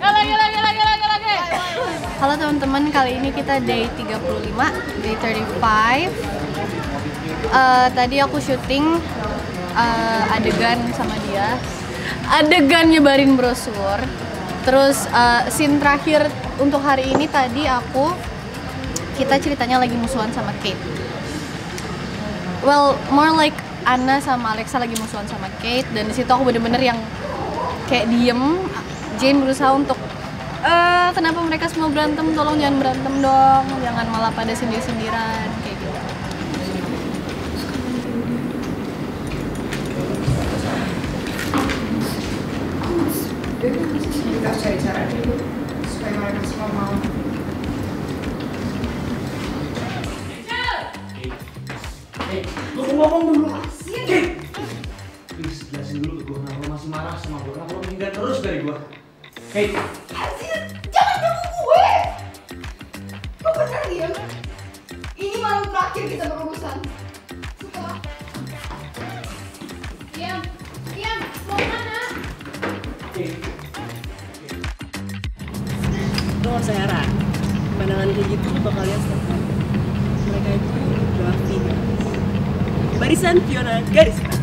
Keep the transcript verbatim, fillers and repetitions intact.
lagi, lagi, lagi, lagi, lagi. Halo teman-teman, kali ini kita day tiga puluh lima, day tiga puluh lima. Uh, tadi aku syuting uh, adegan sama dia. Adegan nyebarin brosur. Terus uh, scene terakhir untuk hari ini tadi aku kita ceritanya lagi musuhan sama Kate. Well, more like Anna sama Alexa lagi musuhan sama Kate, dan disitu aku bener-bener yang kayak diem. Jane berusaha untuk eh kenapa mereka semua berantem, tolong jangan berantem dong, jangan malah pada sindir-sindiran kayak gitu. Kita harus cari cara dulu supaya mereka semua mau. Eh, lu ngomong dulu. Please, jelasin dulu ke gue kenapa lo masih marah sama gue, kenapa lo menghindar terus dari gue. Hey, Azir, jangan ganggu gue. Lo bener diam. Ini malam terakhir kita berurusan. Suka. Diam, diam. Mau mana? hey. Lo gak usah heran, pandangan kayak gitu lo bakal lihat setiap hari. Mereka itu Davi, barisan Fiona garis.